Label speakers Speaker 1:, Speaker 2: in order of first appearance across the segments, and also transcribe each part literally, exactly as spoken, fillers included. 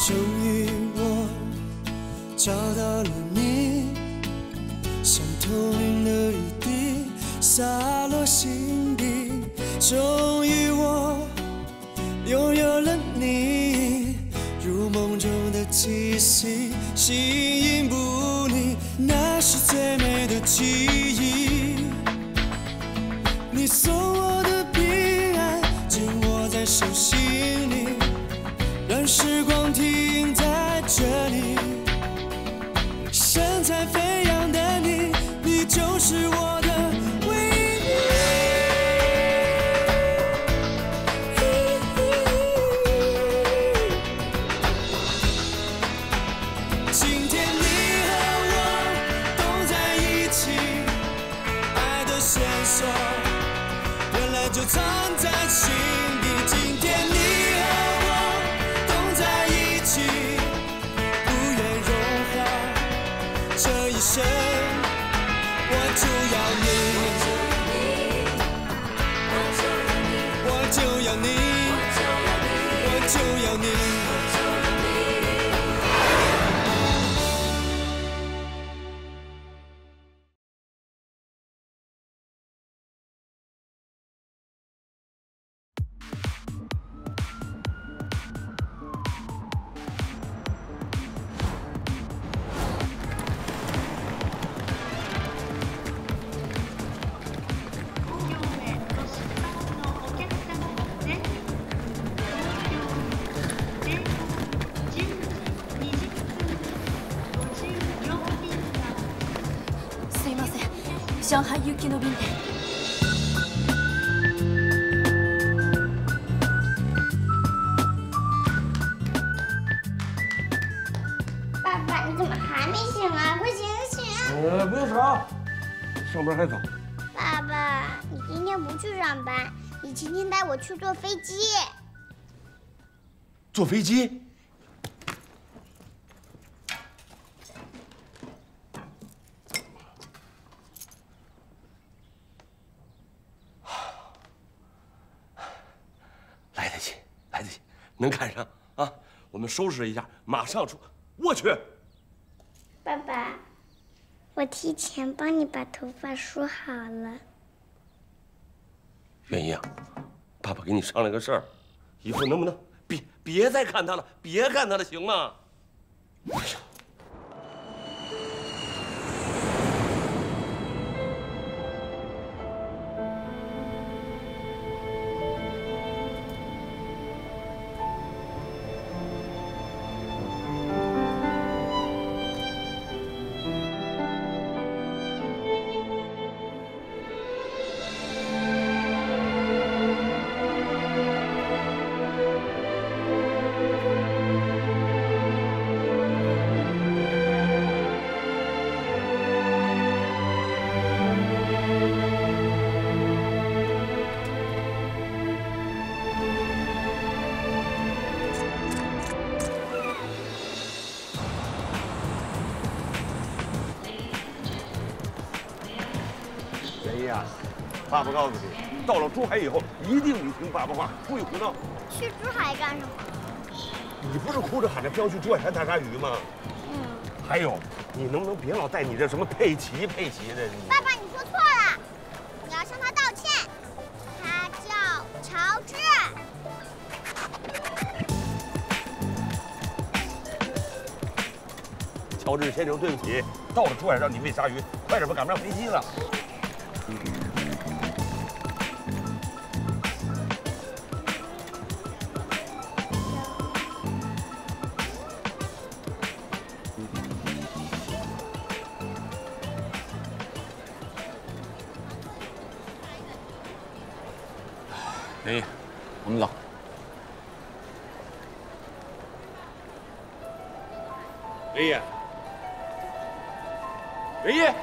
Speaker 1: 终于我找到了你，像透明的雨滴洒落心底。终于我拥有了你，如梦中的气息，形影不离，那是最美的记忆。你送我的平安，紧握在手心里，让时光停在这里。身材飞扬的你，你就是我的唯一。今天你和我都在一起，爱的线索原来就藏在心底。今天你和我都在一起，不愿融化这一生，我就要你，我就要你，我就要你。
Speaker 2: 上海行きの便で。
Speaker 3: 爸爸，你怎么还没醒啊？快醒醒！
Speaker 4: 呃，不用吵，上班还早。
Speaker 3: 爸爸，你今天不去上班，你今天带我去坐飞机。
Speaker 4: 坐飞机？来得及，来得及，能赶上啊！我们收拾一下，马上出。我去！
Speaker 3: 爸爸，我提前帮你把头发梳好了。
Speaker 4: 元一啊，爸爸给你商量个事儿，以后能不能别别再看他了，别看他了，行吗？哎呀！爸爸告诉你，到了珠海以后一定得听爸爸话，不许胡闹。
Speaker 3: 去珠海干什么？
Speaker 4: 你不是哭着喊着非要去珠海看大鲨鱼吗？
Speaker 3: 嗯。
Speaker 4: 还有，你能不能别老带你这什么佩奇佩奇的？
Speaker 3: 爸爸，你说错了，你要向他道歉。他叫乔治。
Speaker 4: 乔治先生，对不起，到了珠海让你喂鲨鱼，快点吧，赶不上飞机了。
Speaker 5: 林毅，我们走。
Speaker 4: 林毅，林毅。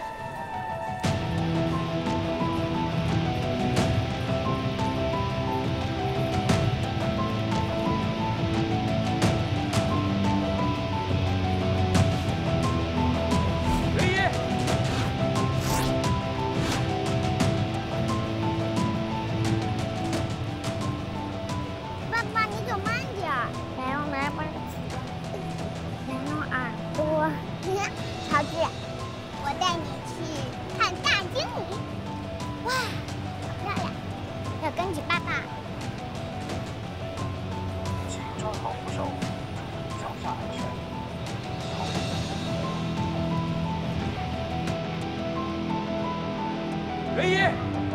Speaker 3: 带你去看大鲸鱼。哇，好漂亮！要跟着爸爸。
Speaker 6: 请抓好扶手，脚下安全。
Speaker 4: 元一。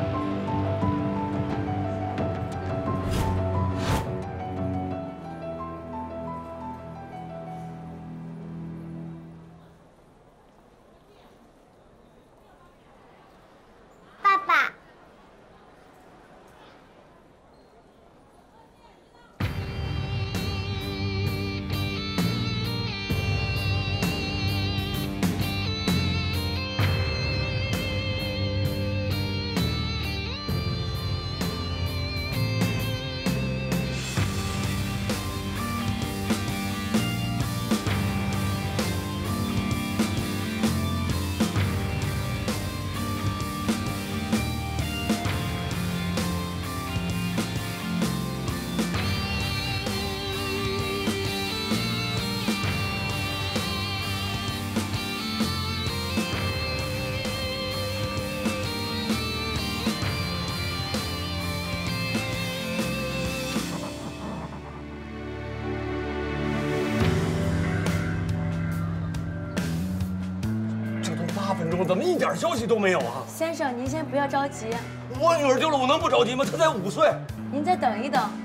Speaker 4: 怎么一点消息都没有啊？
Speaker 2: 先生，您先不要着急。
Speaker 4: 我女儿丢了，我能不着急吗？她才五岁。
Speaker 2: 您再等一等。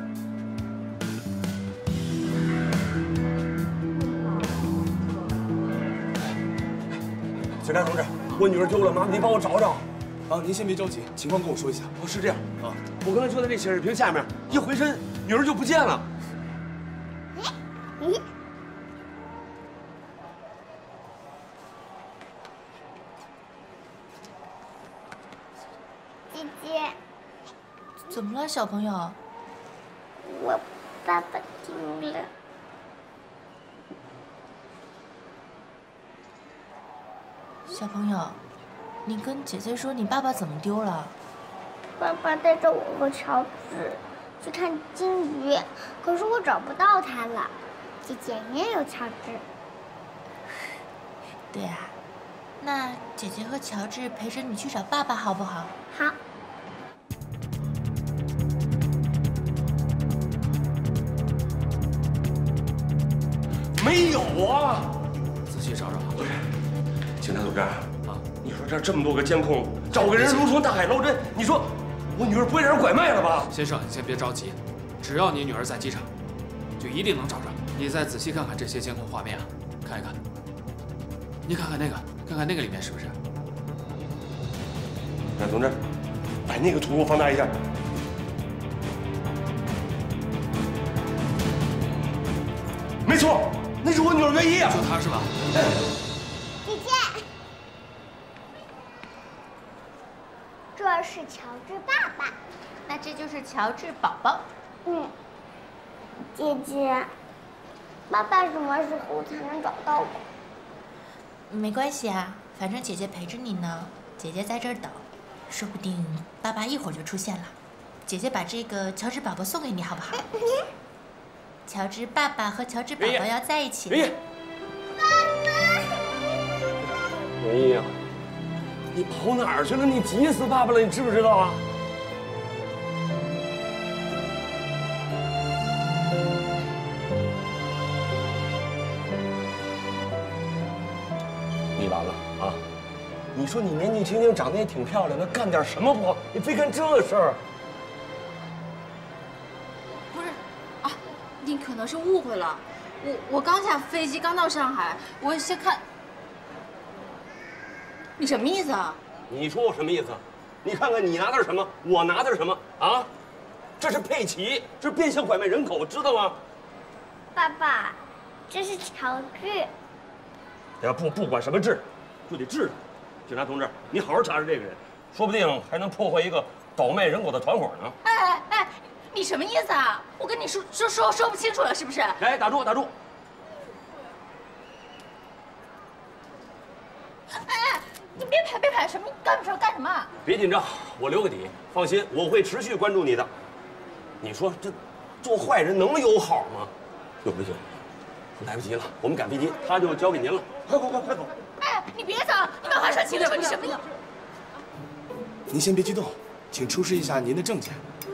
Speaker 4: 警察同志，我女儿丢了，麻烦您帮我找找。
Speaker 7: 啊，您先别着急，情况跟我说一下。
Speaker 4: 哦，是这样啊，我刚才就在这显示屏下面，一回身，女儿就不见了。
Speaker 3: 嗯。 姐姐，
Speaker 2: 怎么了，小朋友？
Speaker 3: 我爸爸丢了。
Speaker 2: 小朋友，你跟姐姐说你爸爸怎么丢了？
Speaker 3: 爸爸带着我和乔治去看鲸鱼，可是我找不到他了。姐姐，你也有乔治？
Speaker 2: 对啊，那姐姐和乔治陪着你去找爸爸好不好？
Speaker 3: 好。
Speaker 4: 没有啊！
Speaker 5: 仔细找找。
Speaker 4: 不是，警察同志啊，你说这这么多个监控，找个人如同大海捞针，你说我女儿不会让人拐卖了吧？
Speaker 5: 先生，你先别着急，只要你女儿在机场，就一定能找着。你再仔细看看这些监控画面啊，看一看。你看看那个，看看那个里面是不是？
Speaker 4: 警察同志，把那个图给我放大一下。 没错，那是我女儿元一啊！
Speaker 5: 就她是吧？
Speaker 3: 姐姐，这是乔治爸爸，
Speaker 2: 那这就是乔治宝宝。
Speaker 3: 嗯，姐姐，爸爸什么时候才能找到我？
Speaker 2: 没关系啊，反正姐姐陪着你呢。姐姐在这儿等，说不定爸爸一会儿就出现了。姐姐把这个乔治宝宝送给你，好不好？乔治爸爸和乔治宝宝要在一起了。
Speaker 4: 元一，
Speaker 3: 爸爸，
Speaker 4: 元一啊，你跑哪儿去了？你急死爸爸了，你知不知道啊？你完了啊！你说你年纪轻轻，长得也挺漂亮的，干点什么不好？你非干这事儿？
Speaker 8: 你可能是误会了，我我刚下飞机，刚到上海，我先看。你什么意思啊？
Speaker 4: 你说我什么意思？你看看你拿的是什么，我拿的是什么啊？这是佩奇，这是变相拐卖人口，知道吗？
Speaker 3: 爸爸，这是乔治。
Speaker 4: 哎呀，不不管什么治，就得治他。警察同志，你好好查查这个人，说不定还能破获一个倒卖人口的团伙呢。
Speaker 8: 哎哎哎！ 你什么意思啊？我跟你说说说说不清楚了，是不是？
Speaker 4: 哎，打住打住！
Speaker 8: 哎哎，你别拍别拍，什么干什么干什么？
Speaker 4: 别紧张，我留个底，放心，我会持续关注你的。你说这做坏人能有好吗？对不行，来不及了，我们赶飞机，他就交给您了。快快快快走！
Speaker 8: 哎你别走，你把话说清楚，你什么意思？
Speaker 7: 您先别激动，请出示一下您的证件。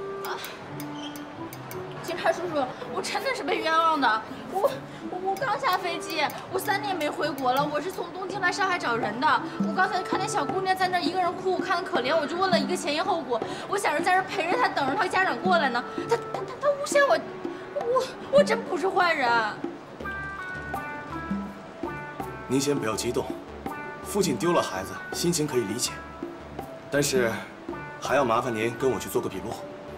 Speaker 8: 警察叔叔，我真的是被冤枉的。我我我刚下飞机，我三年没回国了。我是从东京来上海找人的。我刚才看见小姑娘在那一个人哭，我看得可怜，我就问了一个前因后果。我想着在这陪着她，等着她家长过来呢。她她她她诬陷我，我我真不是坏人。
Speaker 7: 您先不要激动，父亲丢了孩子，心情可以理解，但是还要麻烦您跟我去做个笔录。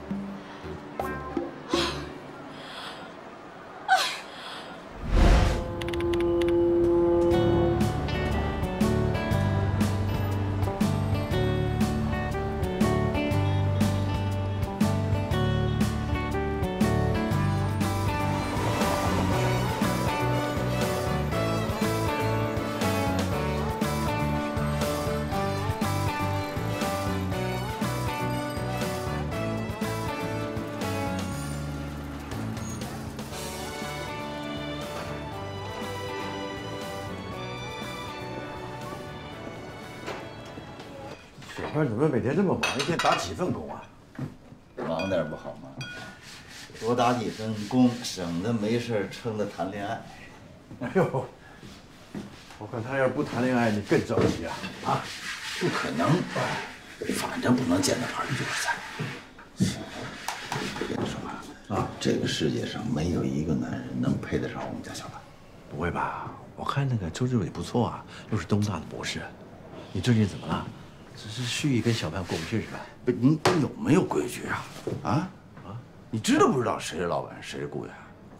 Speaker 9: 水花怎么每天这么忙，一天打几份工啊？
Speaker 10: 忙点不好吗？多打几份工，省得没事撑着谈恋爱。
Speaker 9: 哎呦，我看他要是不谈恋爱，你更着急啊！啊，
Speaker 10: 不可能，反正不能见到儿就是在。我跟你说啊，啊，这个世界上没有一个男人能配得上我们家小潘。
Speaker 9: 不会吧？我看那个周志伟不错啊，又是东大的博士。你最近怎么了？ 只是蓄意跟小潘过不去是吧？
Speaker 10: 不，您有没有规矩啊？啊啊！你知道不知道谁是老板，谁是雇员？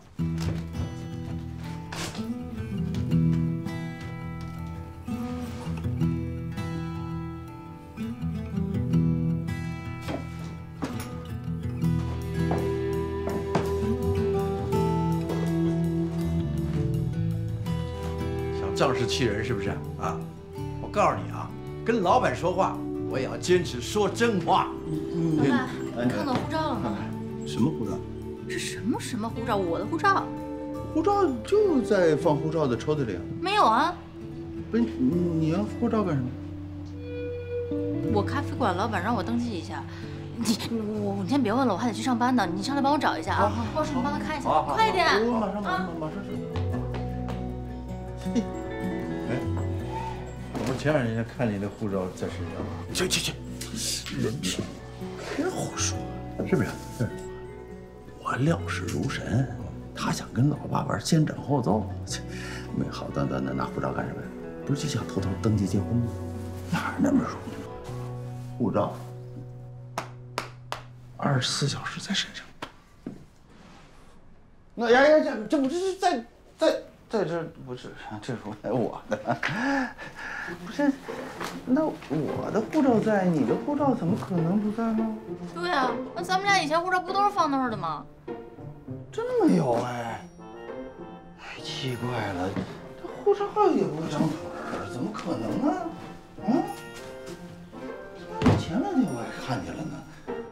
Speaker 9: 想仗势欺人是不是啊？我告诉你啊！ 跟老板说话，我也要坚持说真话。
Speaker 8: 老板，你看到护照了吗？
Speaker 10: 什么护照？
Speaker 8: 是什么什么护照？我的护照。
Speaker 10: 护照就在放护照的抽屉里啊。
Speaker 8: 没有啊。
Speaker 10: 不是，你要护照干什么？
Speaker 8: 我咖啡馆老板让我登记一下。你我你先别问了，我还得去上班呢。你上来帮我找一下啊。或者你帮他看一下，快一点。
Speaker 10: 我马上马上马上去。
Speaker 9: 我前两天看你的护照在身上，
Speaker 10: 去去去，人品，别胡说，
Speaker 9: 是不是？是。
Speaker 10: 我料事如神，他想跟老爸玩先斩后奏，没好端端的拿护照干什么呀？不是就想偷偷登记结婚吗？哪那么容易？护照，二十四小时在身上。那呀呀，这这不是在在。 在这不是，这是我的，不是，那我的护照在，你的护照怎么可能不在呢？
Speaker 8: 对啊，那咱们俩以前护照不都是放那儿的吗？
Speaker 10: 真没有哎，哎，奇怪了，这护照也不长腿儿，怎么可能呢？啊？前两天我还看见了呢。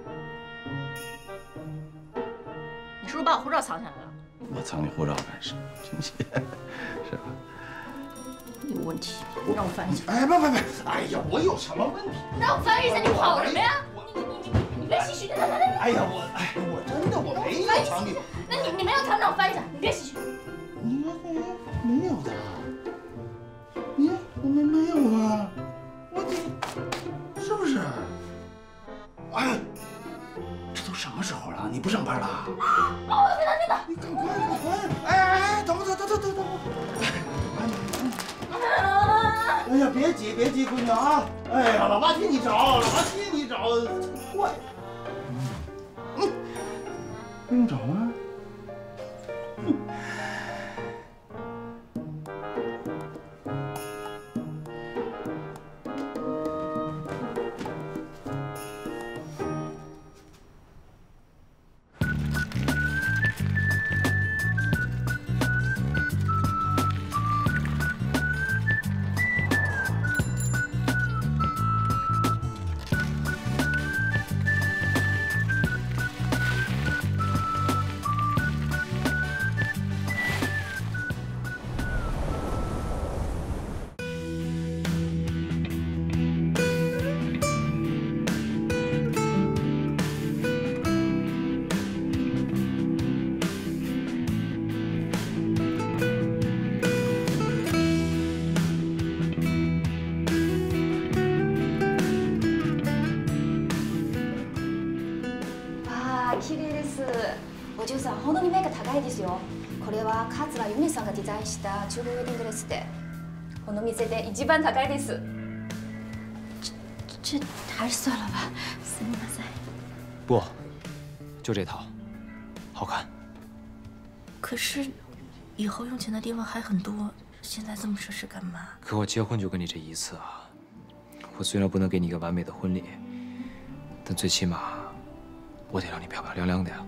Speaker 8: 你是不是把我护照藏起来了？
Speaker 10: 我藏你护照干什么？是吧？
Speaker 8: 有问题，你让我翻一下。
Speaker 10: 哎，不不不，哎呀，我有什么问题？
Speaker 8: 你让我翻一下，你跑什么呀？你你你你别洗洗，来来来来。
Speaker 10: 哎呀，我哎，我真的我没有藏你。
Speaker 8: 那你你没有藏，让我翻一下，你别洗洗。
Speaker 10: 你没有的，你我们没有啊，我这是不是？哎。 这都什么时候了？你不上班了？啊！
Speaker 8: 别打别打！
Speaker 10: 你赶快赶快！哎哎，等等等等等等！哎呀，别急别急，闺女啊！哎呀，老爸替你找，老爸替你找，坏。嗯，不用找吗？嗯。
Speaker 11: ですよ。これは桂由美さんがデザインした中国ウェディングドレスで、この店で一番高いです。
Speaker 8: 这这还是算了吧，すみません。
Speaker 5: 不，就这套，好看。
Speaker 2: 可是，以后用钱的地方还很多，现在这么奢侈干嘛？
Speaker 5: 可我结婚就跟你这一次啊！我虽然不能给你一个完美的婚礼，但最起码，我得让你漂漂亮亮的呀。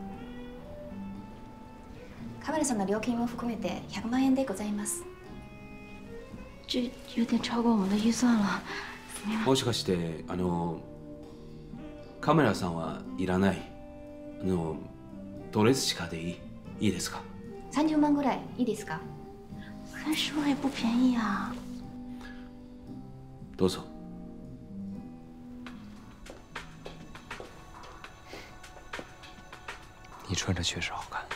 Speaker 11: カメラさんの料金も含めて百万円でございます。
Speaker 8: 这有点超过我们的预算了。
Speaker 12: もしかしてあのカメラさんはいらない。あのドレスしかでいいいいですか？
Speaker 11: 三十万ぐらいいいですか？
Speaker 8: 三十万也不便宜啊。
Speaker 12: どうぞ。
Speaker 5: 你穿着确实好看。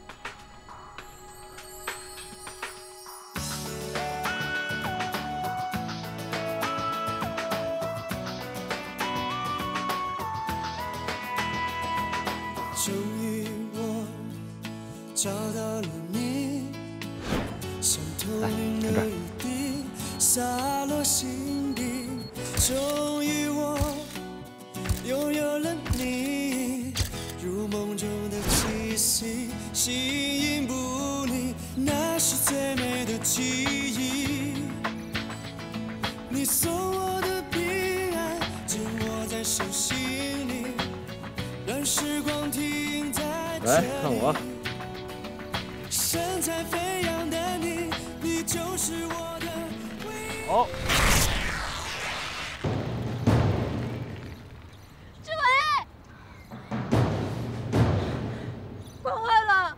Speaker 1: 终于我找到了你，像透明的雨滴洒落心底。终于我拥有了你，如梦中的气息，形影不离，那是最美的记忆。你送我的平安，紧握在手心里，让时光停在这里。
Speaker 4: 来看我，
Speaker 1: 身材飞扬的你，你就是我的唯一。
Speaker 4: 好。
Speaker 8: 志伟，关坏了。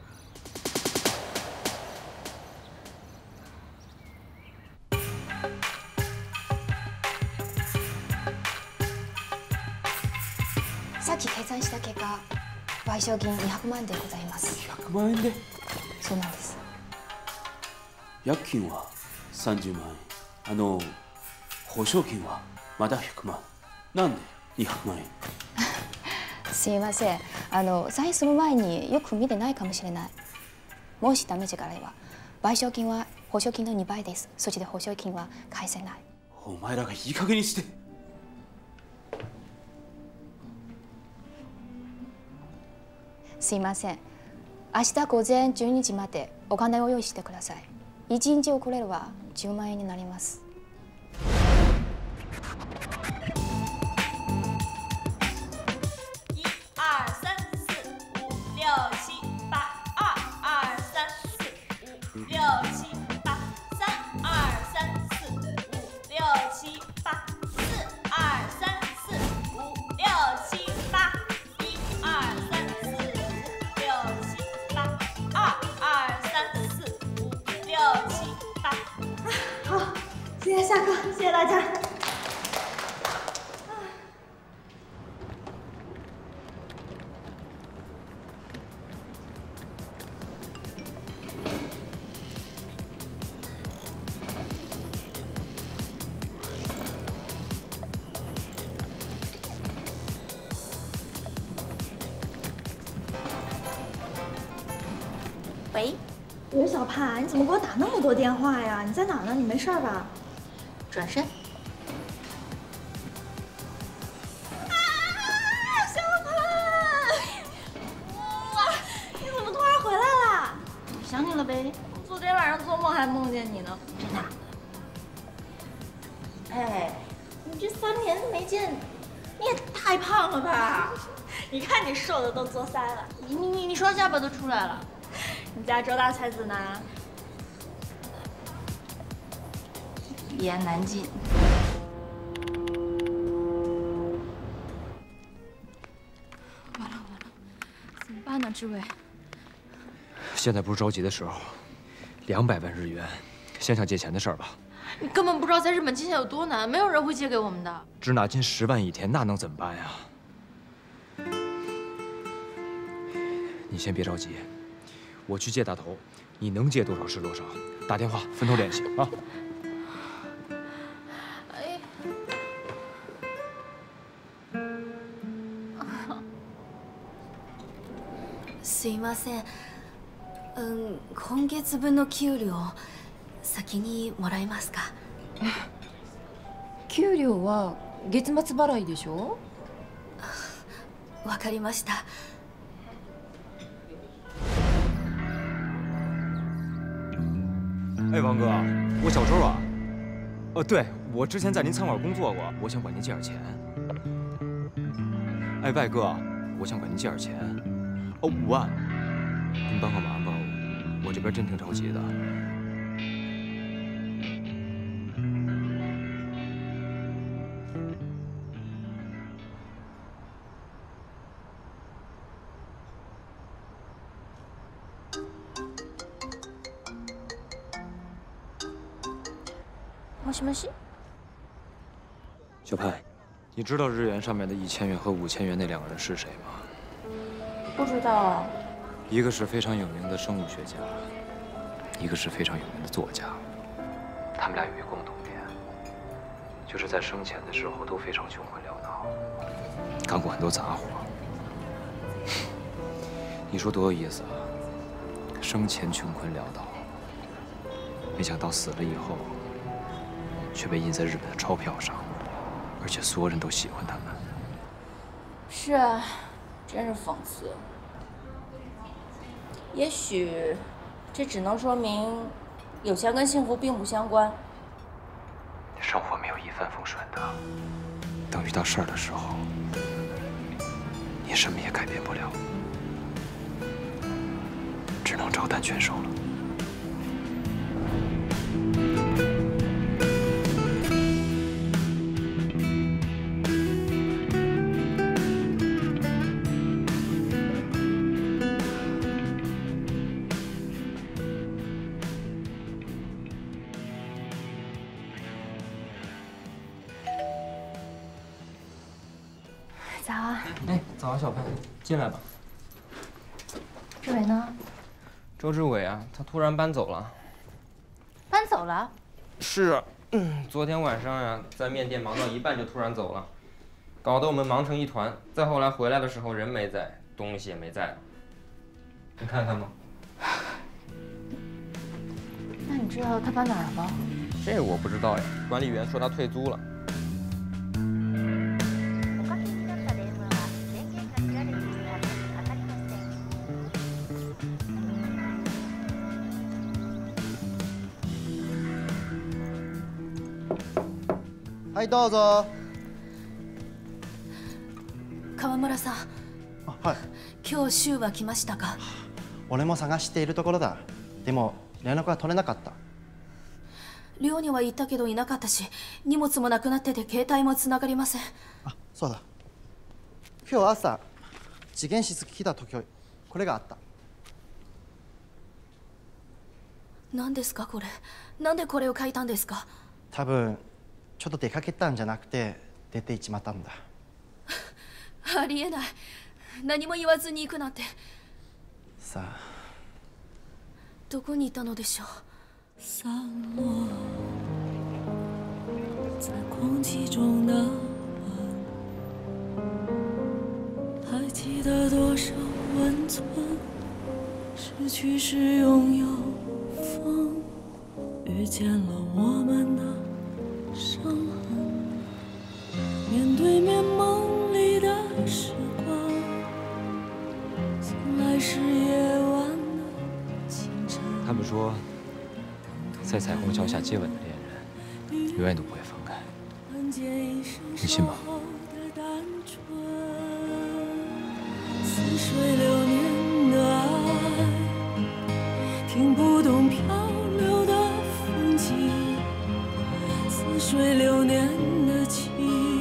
Speaker 11: さっき計算した結果、賠償金にひゃくまん円でございます。
Speaker 12: ひゃくまん円で？
Speaker 11: そうなんです。
Speaker 12: 薬金はさんじゅうまん円。あの保証金はまだひゃくまん。なんでにひゃくまん円？
Speaker 11: すいません。あのサインする前によく見てないかもしれない。もしダメージがあれば、賠償金は保証金のにばいです。そして保証金は返せない。
Speaker 12: お前らがいい加減にして。
Speaker 11: すいません。明日午前じゅうにじまでお金を用意してください。いちにち遅れればじゅうまん円になります。
Speaker 13: 一二三四五六七八，二二三四五六七八，三二三四五六七八，四二三四五六七八，一二三四五六七八，二二三四五六七八。
Speaker 14: 好，现在下课，谢谢大家。
Speaker 2: 喂，
Speaker 14: 刘小盼，你怎么给我打那么多电话呀？你在哪儿呢？你没事吧？
Speaker 2: 转身。
Speaker 14: 啊，小盼，哇，你怎么突然回来啦？
Speaker 8: 想你了呗。
Speaker 14: 昨天晚上做梦还梦见你呢。
Speaker 2: 真的？
Speaker 14: 哎，你这三年没见，你也太胖了吧？你看你瘦的都作腮了。
Speaker 8: 你你你你双下巴都出来了。
Speaker 14: 你家周大才子呢？
Speaker 8: 一言难尽。完了完了，怎么办呢，志伟？
Speaker 5: 现在不是着急的时候，两百万日元，想想借钱的事儿吧。
Speaker 8: 你根本不知道在日本借钱有多难，没有人会借给我们的。
Speaker 5: 支那金十万一天，那能怎么办呀？你先别着急。我去借大头，你能借多少是多少，打电话分头联系啊。
Speaker 8: 哎，
Speaker 2: すいません。
Speaker 14: うん、今月分の給料先にもらえますか？
Speaker 15: 給料は月末払いでしょ？
Speaker 14: わかりました。
Speaker 16: 哎，王哥，我小周啊。呃，对，我之前在您餐馆工作过，我想管您借点钱。哎，外哥，我想管您借点钱，哦，五万，您帮个忙吧，我这边真挺着急的。
Speaker 15: もしもし。
Speaker 16: 小潘，你知道日元上面的一千元和五千元那两个人是谁吗？
Speaker 15: 不知道啊。
Speaker 16: 一个是非常有名的生物学家，一个是非常有名的作家。他们俩有一个共同点，就是在生前的时候都非常穷困潦倒，干过很多杂活。你说多有意思啊！生前穷困潦倒，没想到死了以后，却被印在日本的钞票上，而且所有人都喜欢他们。
Speaker 15: 是啊，真是讽刺。也许，这只能说明，有钱跟幸福并不相关。
Speaker 16: 生活没有一帆风顺的，等遇到事儿的时候，你什么也改变不了，只能照单全收了。
Speaker 15: 早啊！
Speaker 17: 哎，早啊，小潘，进来吧。
Speaker 15: 志伟呢？
Speaker 17: 周志伟啊，他突然搬走了。
Speaker 15: 搬走了？
Speaker 17: 是，嗯，昨天晚上呀、啊，在面店忙到一半就突然走了，搞得我们忙成一团。再后来回来的时候，人没在，东西也没在。你看看吧。
Speaker 15: 那你知道他搬哪儿了吗？
Speaker 17: 这我不知道呀，管理员说他退租了。
Speaker 18: はい、どうぞ。
Speaker 14: 川村さん。
Speaker 18: あ、はい。
Speaker 14: 今日週は来ましたか？
Speaker 18: 俺も探しているところだ。でも連絡は取れなかった。
Speaker 14: 寮には行ったけどいなかったし、荷物もなくなってて携帯もつながりません。
Speaker 18: あ、そうだ。今日朝次元室来た時これがあった。
Speaker 14: 何ですかこれ？なんでこれを書いたんですか？
Speaker 18: 多分ちょっと出かけたんじゃなくて出ていっちまったんだ。
Speaker 14: ありえない。何も言わずに行くなんて。
Speaker 18: さあ。
Speaker 14: どこにいたのでしょう？
Speaker 1: 散落在空气中的吻，还记得多少温存？失去时拥有风，遇见了我们的伤痕。面对面梦里的时光，醒来是夜晚的清晨。
Speaker 16: 他们说，在彩虹桥下接吻的恋人，永远都不会分开。你信吗？
Speaker 1: 似水流年的爱，听不懂漂流的风景。似水流年的情，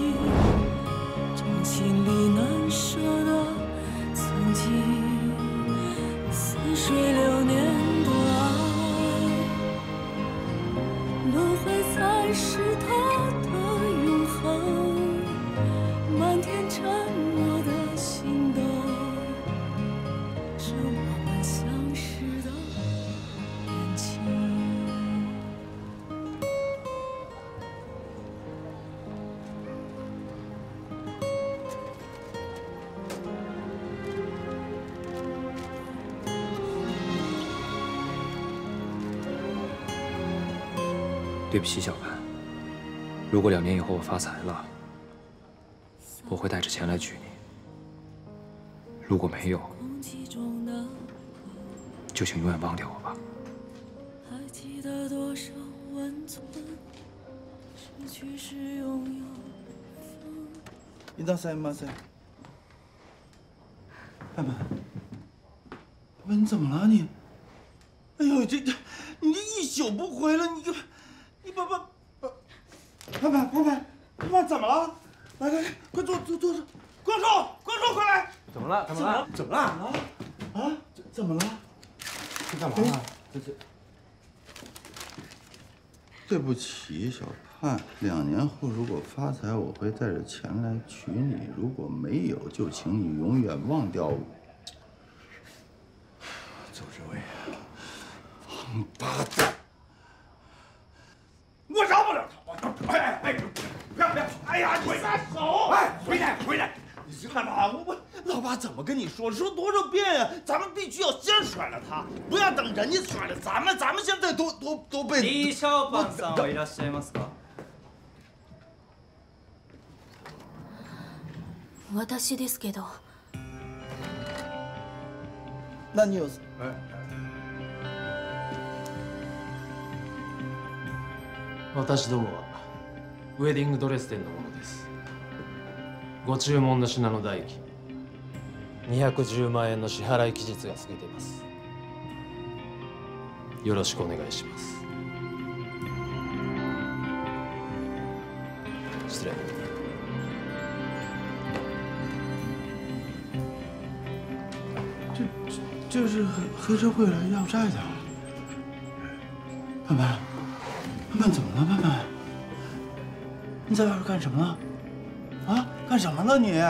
Speaker 1: 掌心里难舍的曾经。似水流年的爱，轮回才是它的永恒。漫天沉默的心动，是我们相识的年轻。
Speaker 16: 对不起，小潘。如果两年以后我发财了，我会带着钱来娶你。如果没有，就请永远忘掉我吧。
Speaker 10: いらっしゃいませ。盼盼，盼盼，你怎么了你？哎呦，这这，你这一宿不回来，你这，你把把把，盼盼，盼盼，盼盼怎么了？来来来，快坐坐坐坐，光叔，光叔快来！
Speaker 9: 怎么了？怎么了？
Speaker 10: 怎么了？啊？怎怎么了？
Speaker 9: 这干嘛呢？
Speaker 10: 这这。对不起，小盼，两年后如果发财，我会带着钱来娶你；如果没有，就请你永远忘掉我。
Speaker 9: 邹志伟，
Speaker 10: 王八蛋！我饶不了他！我哎哎，不要不要！哎呀，你撒手！哎，回来回来！你是干嘛？我我老爸怎么跟你说？说多少遍呀？咱们必须要先甩了他，不要等人家甩了咱们。咱们现在都都都被。
Speaker 19: 李小胖さんはいらっしゃいますか？
Speaker 14: 私ですけど。
Speaker 10: 何を？
Speaker 20: 私どもはウェディングドレス店の者です。ご注文の品の代金にひゃくじゅうまん円の支払い期日が過ぎています。よろしくお願いします。失礼。
Speaker 10: 这这这是黑黑社会来要债的。盼盼，盼盼怎么了？盼盼，你在外边干什么呢？啊，干什么了你？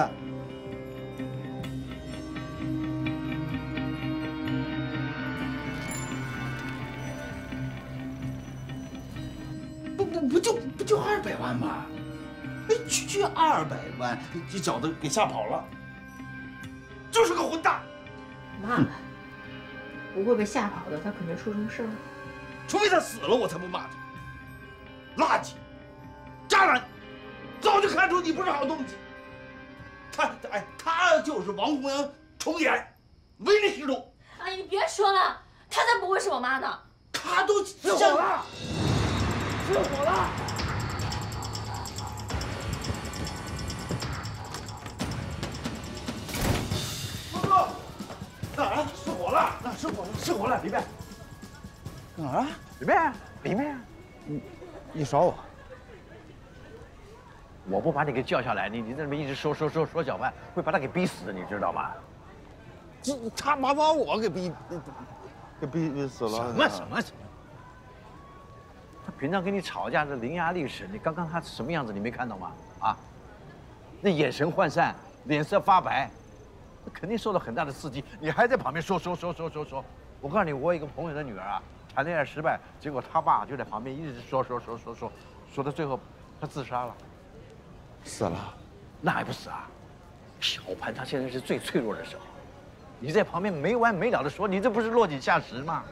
Speaker 10: 不不不就不就二百万吗？哎，区区二百万，这小子给吓跑了，就是个混蛋。
Speaker 2: 妈，不会被吓跑的，他肯定出什么事儿。
Speaker 10: 除非他死了，我才不骂他。垃圾，渣男，早就看出你不是好东西。他哎，他就是王洪阳重演，唯利是图。
Speaker 8: 阿姨，你别说了，她才不会是我妈呢。
Speaker 10: 他都失火了，失火了。哥哥，哪儿啊？失火了！哪失火了？失火了！里面。哪儿啊？
Speaker 9: 里面，里面。
Speaker 10: 你你耍我？
Speaker 9: 我不把你给叫下来，你你在那边一直说说说说小潘，会把他给逼死，你知道吗？
Speaker 10: 这他把把我给逼给逼逼死了。
Speaker 9: 什么什么什么？他平常跟你吵架是伶牙俐齿，你刚刚他什么样子你没看到吗？啊，那眼神涣散，脸色发白，那肯定受到很大的刺激。你还在旁边说说说说说说。我告诉你，我有一个朋友的女儿啊，谈恋爱失败，结果他爸就在旁边一直说说说说说，说到最后他自杀了。
Speaker 10: 死了？
Speaker 9: 那还不死啊？小潘他现在是最脆弱的时候，你在旁边没完没了的说，你这不是落井下石吗？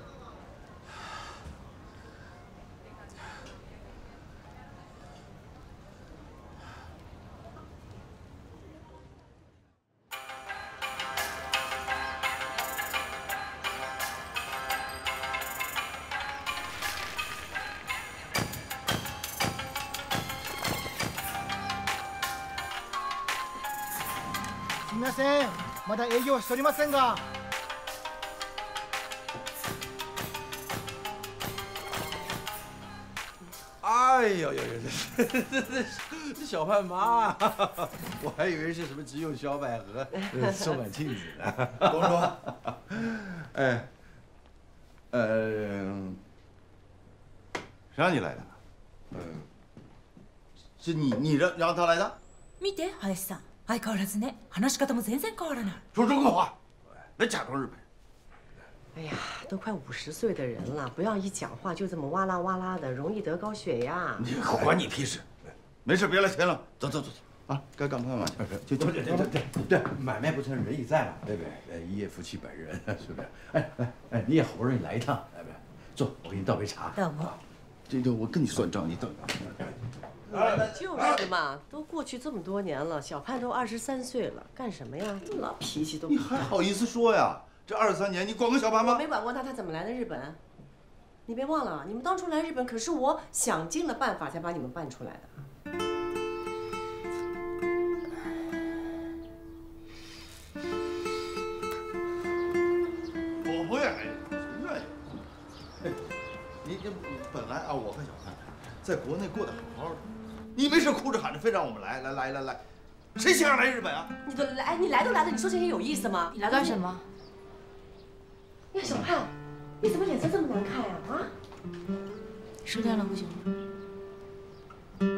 Speaker 18: すみません、まだ営業はしておりませんが。
Speaker 10: 哎呦呦呦，这这这这小盼妈，我还以为是什么只有小百合收满镜子呢。公主，哎，呃，谁让你来的？嗯，是你你让让他来的？
Speaker 14: 見て林さん、相変わらずね、話し方も全然変わらない。
Speaker 10: 说中国话，别假装日本人。
Speaker 21: 哎呀，都快五十岁的人了，不要一讲话就这么哇啦哇啦的，容易得高血压。
Speaker 10: 你管你屁事！没事，别来添乱，走走走走啊，该干嘛干嘛去。就就对对对对，买卖不成仁义在嘛，对不对？一夜夫妻百日，是不是？哎哎哎，你也好不容易来一趟，来不来？坐，我给你倒杯茶。
Speaker 14: どうも。
Speaker 10: 这这我跟你算账，你等。
Speaker 21: 就是嘛，都过去这么多年了，小盼都二十三岁了，干什么呀？这老脾气都不。
Speaker 10: 你还好意思说呀？这二十三年你管过小盼吗？
Speaker 21: 我没管过他，他怎么来的日本？你别忘了，你们当初来日本可是我想尽了办法才把你们办出来的。
Speaker 10: 我不愿意，谁愿意？你这本来啊，我和小盼在国内过得好好的，你没事哭着喊着非让我们来来来来来，谁想让来日本啊？
Speaker 21: 你都来，你来都来了，你说这些有意思吗？
Speaker 2: 你来干什么？
Speaker 21: 呀，小盼，你怎么脸色这么难看呀？啊？
Speaker 2: 失恋了不行吗？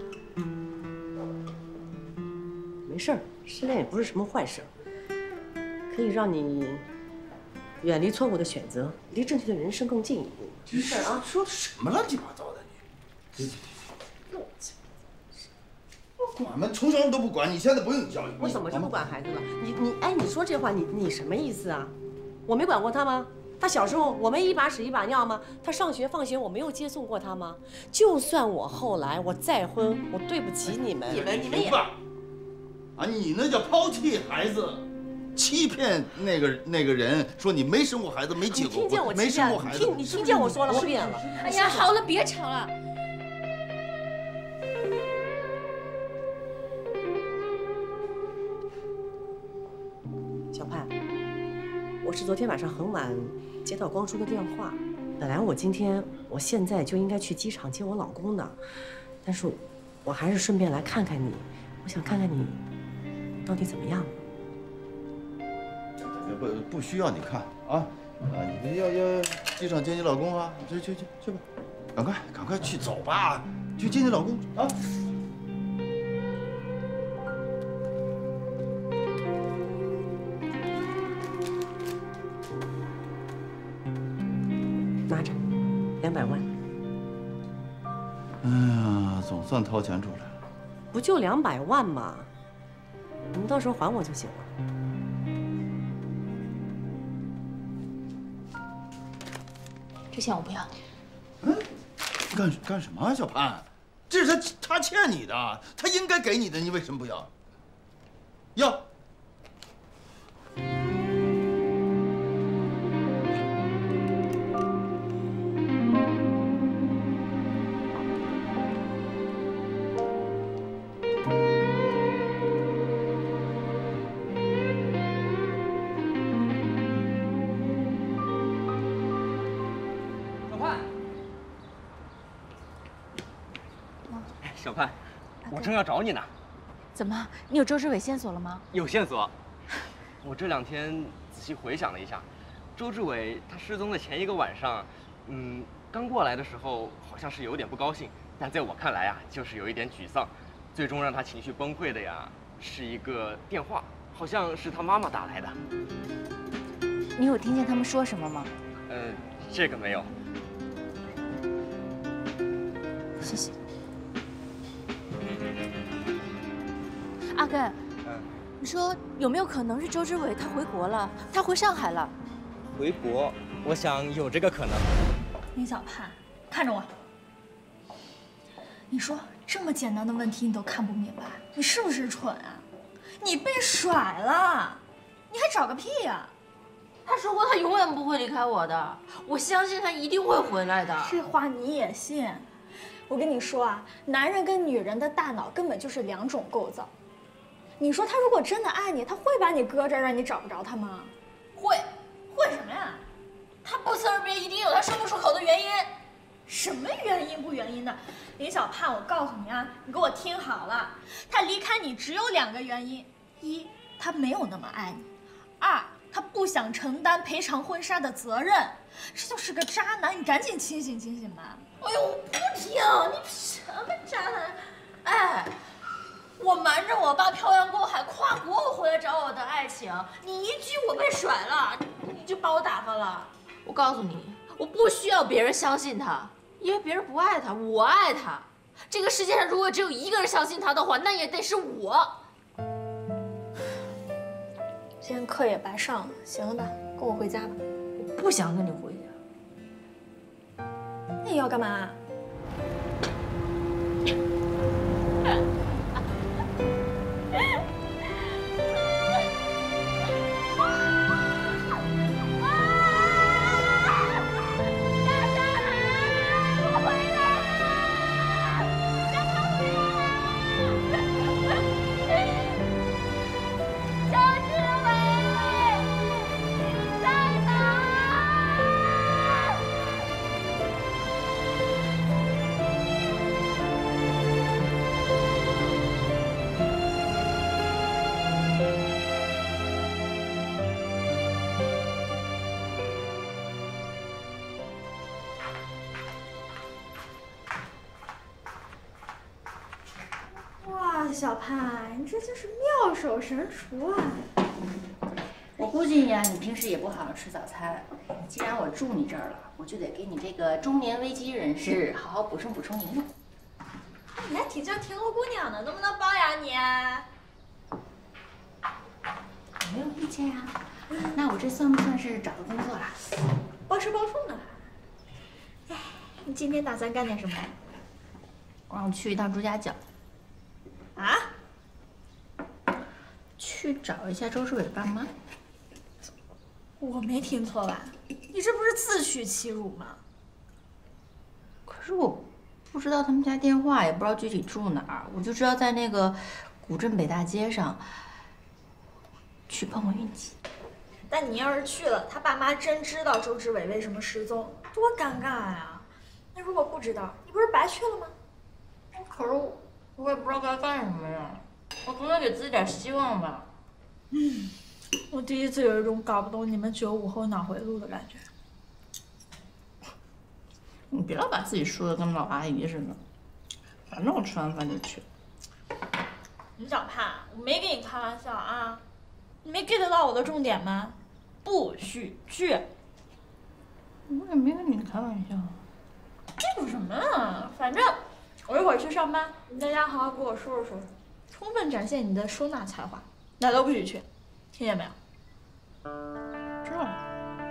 Speaker 21: 没事儿，失恋也不是什么坏事，可以让你。 远离错误的选择，离正确的人生更近一步。没事啊，
Speaker 10: 说的什么乱七八糟的你？管吗？从小你都不管，你现在不用教育。
Speaker 21: 我怎么就不管孩子了？你你哎，你说这话你你什么意思啊？我没管过他吗？他小时候我没一把屎一把尿吗？他上学放学我没有接送过他吗？就算我后来我再婚，我对不起你们，你们你们也
Speaker 10: 啊，你那叫抛弃孩子。 欺骗那个那个人说你没生过孩子，没结过婚，没生过孩子。
Speaker 21: 你听见我说了多遍了。
Speaker 8: 哎呀，好了，别吵了。
Speaker 21: 小盼，我是昨天晚上很晚接到光叔的电话，本来我今天我现在就应该去机场接我老公的，但是我还是顺便来看看你，我想看看你到底怎么样。
Speaker 10: 不不需要你看啊啊！你要要机场接你老公啊？去去去去吧，赶快赶快去走吧，去接你老公啊！
Speaker 21: 拿着，两百万。
Speaker 10: 哎呀，总算掏钱出来了。
Speaker 21: 不就两百万吗？你们到时候还我就行了。
Speaker 2: 这钱我不要。
Speaker 10: 嗯，干干什么啊，小盼？这是他他欠你的，他应该给你的，你为什么不要？要。
Speaker 17: 小盼，我正要找你呢。
Speaker 2: 怎么？你有周志伟线索了吗？
Speaker 17: 有线索。我这两天仔细回想了一下，周志伟他失踪的前一个晚上，嗯，刚过来的时候好像是有点不高兴，但在我看来啊，就是有一点沮丧。最终让他情绪崩溃的呀，是一个电话，好像是他妈妈打来的。
Speaker 2: 你有听见他们说什么吗？
Speaker 17: 呃，这个没有。
Speaker 2: 谢谢。 阿根，
Speaker 17: 嗯，
Speaker 2: 你说有没有可能是周志伟他回国了，他回上海了？
Speaker 17: 回国，我想有这个可能。
Speaker 8: 林小盼，看着我。你说这么简单的问题你都看不明白，你是不是蠢啊？你被甩了，你还找个屁呀！
Speaker 2: 他说过他永远不会离开我的，我相信他一定会回来的。
Speaker 8: 这话你也信？我跟你说啊，男人跟女人的大脑根本就是两种构造。 你说他如果真的爱你，他会把你搁这儿让你找不着他吗？
Speaker 2: 会，会什么呀？他不辞而别一定有他说不出口的原因。
Speaker 8: 什么原因不原因的？林小盼，我告诉你啊，你给我听好了，他离开你只有两个原因：一，他没有那么爱你；二，他不想承担赔偿婚纱的责任。这就是个渣男，你赶紧清醒清醒吧！
Speaker 2: 哎呦，我不听，你什么渣男？哎。 我瞒着我爸漂洋过海跨国回来找我的爱情，你一句我被甩了，你就把我打发了。我告诉你，我不需要别人相信他，因为别人不爱他，我爱他。这个世界上如果只有一个人相信他的话，那也得是我。
Speaker 8: 今天课也白上了，行了吧？跟我回家吧。
Speaker 2: 我不想跟你回家。
Speaker 8: 那你要干嘛？ 小潘，你这就是妙手神厨啊！
Speaker 2: 我估计呀，你平时也不好好吃早餐。既然我住你这儿了，我就得给你这个中年危机人士好好补充补充营养。
Speaker 8: 你还挺像田螺姑娘的，能不能包养你啊？
Speaker 2: 我没有意见呀。那我这算不算是找到工作了？
Speaker 8: 包吃包住呢。哎，你今天打算干点什么？
Speaker 2: 我让我去一趟朱家角。
Speaker 8: 啊？
Speaker 2: 去找一下周志伟爸妈。
Speaker 8: 我没听错吧？你这不是自取其辱吗？
Speaker 2: 可是我不知道他们家电话，也不知道具体住哪儿，我就知道在那个古镇北大街上。去碰碰运气。
Speaker 8: 但你要是去了，他爸妈真知道周志伟为什么失踪，多尴尬呀！那如果不知道，你不是白去了吗？
Speaker 2: 可是我。我也不知道该干什么呀，我总得给自己点希望吧。
Speaker 8: 嗯，我第一次有一种搞不懂你们九五后脑回路的感觉。
Speaker 2: 你别老把自己说的跟老阿姨似的，反正我吃完饭就去。
Speaker 8: 林小盼，我没跟你开玩笑啊，你没 get 到我的重点吗？不许去！
Speaker 2: 我也没跟你开玩笑。
Speaker 8: 这有什么啊？反正。我一会儿去上班，你在家好好给我收拾收拾，充分展现你的收纳才华，哪都不许去，听见没有？
Speaker 2: 知道了。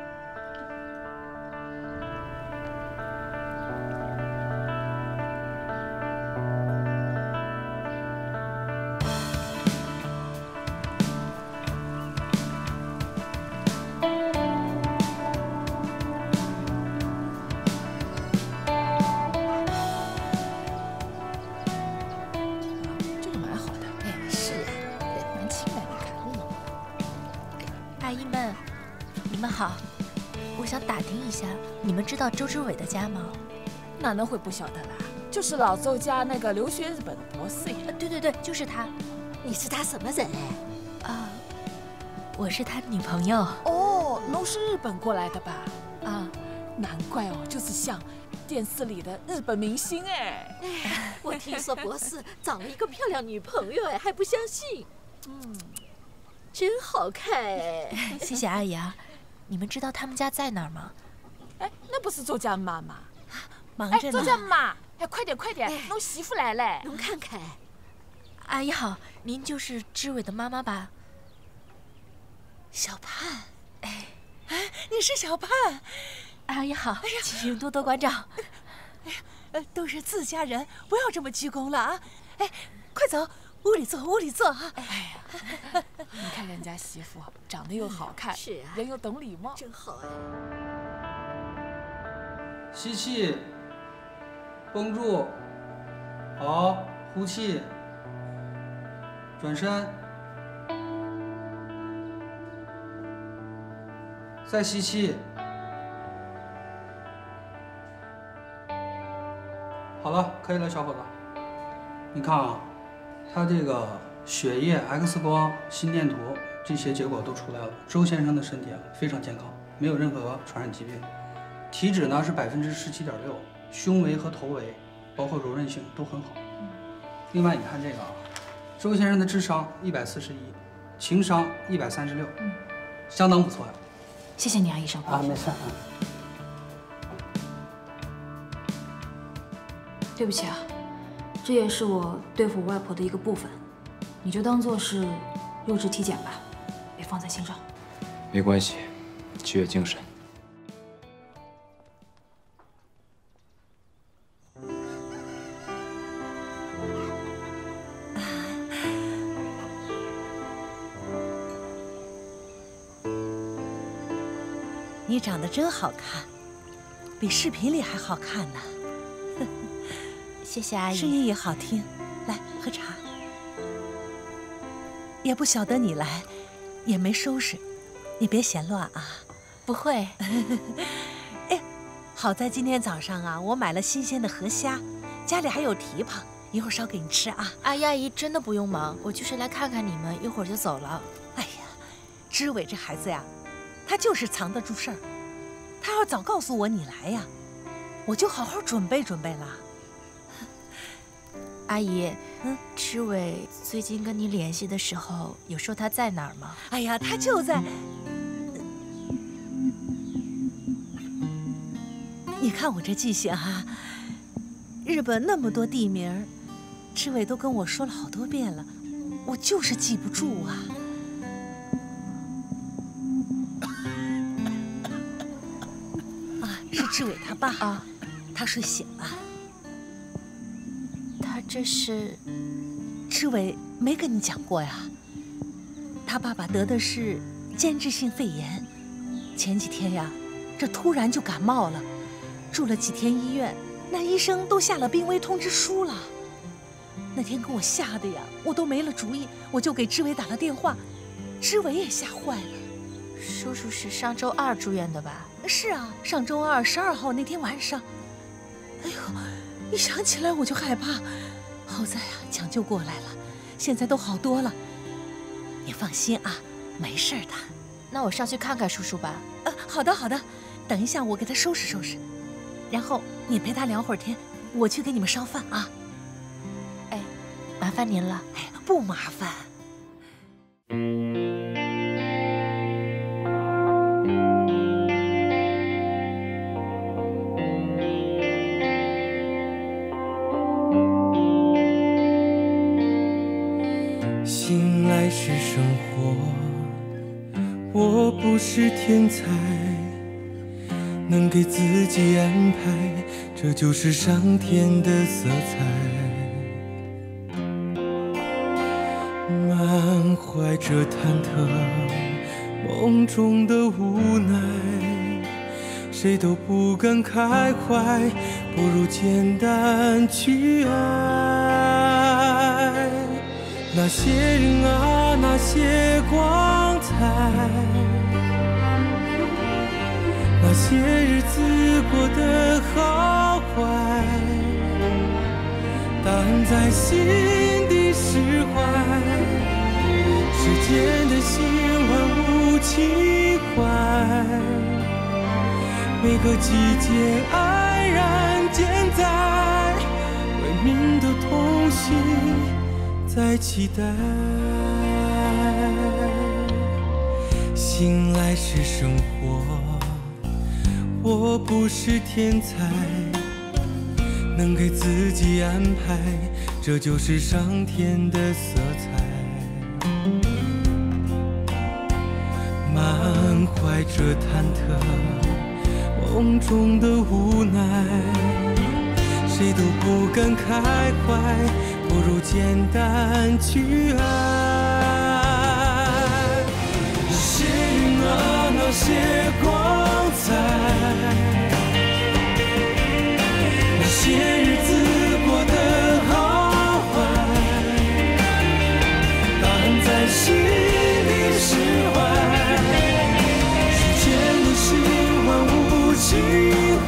Speaker 6: 你们知道周志伟的家吗？
Speaker 22: 哪能会不晓得啦？就是老周家那个留学日本的博士呀。
Speaker 6: 对对对，就是他。
Speaker 22: 你是他什么人？
Speaker 6: 啊，我是他女朋友。
Speaker 22: 哦，侬是日本过来的吧？
Speaker 6: 啊，
Speaker 22: 难怪哦，就是像电视里的日本明星哎。
Speaker 23: 哎，我听说博士找了一个漂亮女朋友哎，还不相信。嗯，真好看哎。
Speaker 6: 谢谢阿姨啊。你们知道他们家在哪儿吗？
Speaker 22: 哎，那不是周家妈吗？
Speaker 6: 忙着呢。
Speaker 22: 哎，周家妈，哎，快点快点，侬媳妇来了，
Speaker 23: 侬看看。
Speaker 6: 阿姨好，您就是志伟的妈妈吧？
Speaker 23: 小盼，
Speaker 6: 哎，
Speaker 23: 哎，你是小盼。
Speaker 6: 阿姨好，请多多关照。
Speaker 23: 哎呀，呃，都是自家人，不要这么鞠躬了啊！哎，快走。屋里坐，屋里坐哈！
Speaker 22: 哎呀，你看人家媳妇长得又好看，
Speaker 23: 是啊，
Speaker 22: 人又懂礼貌，
Speaker 23: 真好哎。
Speaker 24: 吸气，绷住，好，呼气，转身，再吸气，好了，可以了，小伙子。你看啊。他这个血液、X 光、心电图这些结果都出来了，周先生的身体啊非常健康，没有任何传染疾病，体脂呢是百分之十七点六，胸围和头围，包括柔韧性都很好。另外你看这个啊，周先生的智商一百四十一，情商一百三十六，嗯，相当不错呀。
Speaker 6: 谢谢你啊，医生。
Speaker 24: 啊，没事啊。
Speaker 11: 对不起啊。这也是我对付外婆的一个部分，你就当做是弱智体检吧，别放在心上。
Speaker 16: 没关系，取悦精神。
Speaker 3: 你长得真好看，比视频里还好看呢。
Speaker 2: 谢谢阿姨，
Speaker 3: 声音也好听。来喝茶。也不晓得你来，也没收拾，你别嫌乱啊。
Speaker 2: 不会。
Speaker 3: 哎，好在今天早上啊，我买了新鲜的河虾，家里还有蹄膀，一会儿烧给你吃啊。
Speaker 2: 阿姨阿姨真的不用忙，我就是来看看你们，一会儿就走了。
Speaker 3: 哎呀，知伟这孩子呀，他就是藏得住事儿。他要早告诉我你来呀，我就好好准备准备了。
Speaker 2: 阿姨，嗯，知伟最近跟你联系的时候，有说他在哪儿吗？
Speaker 3: 哎呀，他就在。你看我这记性哈，日本那么多地名，知伟都跟我说了好多遍了，我就是记不住啊。啊，是知伟他爸啊，他睡醒了。
Speaker 2: 他这是，
Speaker 3: 知伟没跟你讲过呀？他爸爸得的是间质性肺炎，前几天呀，这突然就感冒了。住了几天医院，那医生都下了病危通知书了。那天给我吓得呀，我都没了主意，我就给知伟打了电话，知伟也吓坏了。
Speaker 2: 叔叔是上周二住院的吧？
Speaker 3: 是啊，上周二十二号那天晚上。哎呦，一想起来我就害怕。好在啊，抢救过来了，现在都好多了。你放心啊，没事的。
Speaker 2: 那我上去看看叔叔吧。
Speaker 3: 呃，好的好的，等一下我给他收拾收拾。然后你陪他聊会儿天，我去给你们烧饭啊。
Speaker 2: 哎，麻烦您了。
Speaker 3: 哎，不麻烦。
Speaker 1: 醒来是生活，我不是天才。能给自己安排，这就是上天的色彩。满怀着忐忑，梦中的无奈，谁都不敢开怀，不如简单去爱。那些人啊，那些光彩，那些日子过得好坏，答案在心底释怀。世间的心万物情怀，每个季节安然健在，为民的痛心在期待。醒来是生活，我不是天才，能给自己安排，这就是上天的色彩。满怀着忐忑，梦中的无奈，谁都不敢开怀，不如简单去爱。那些人啊，那些光彩，那些日子过得好坏，答案在心底释怀。世间的心万物情怀，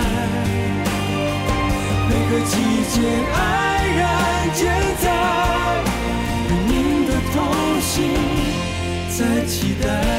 Speaker 1: 每个季节安然健在，为您的痛心在期待。